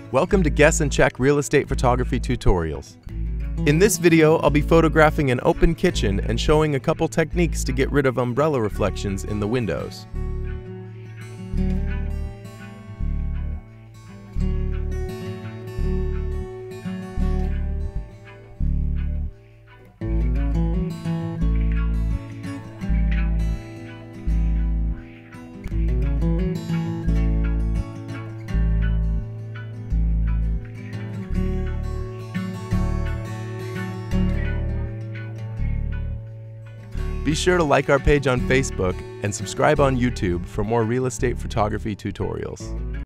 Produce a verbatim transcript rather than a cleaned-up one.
Welcome to Guess and Check Real Estate Photography Tutorials. In this video, I'll be photographing an open kitchen and showing a couple techniques to get rid of umbrella reflections in the windows. Be sure to like our page on Facebook and subscribe on YouTube for more real estate photography tutorials.